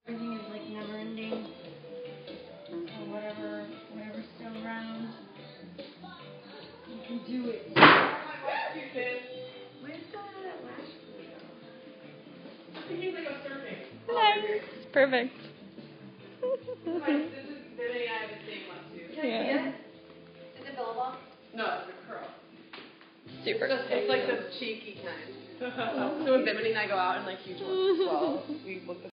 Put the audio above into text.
Everything is like never ending. Or whatever's still around. You can do it. Where's that lash glue though? I think he's like a surfing. Nice. Perfect. This is Vinny and I have the same one too. Can I see it? Is it billable? No, it's a curl. Super. It's like the cheeky kind. So when Bimini and I go out and like huge ones as well, we look the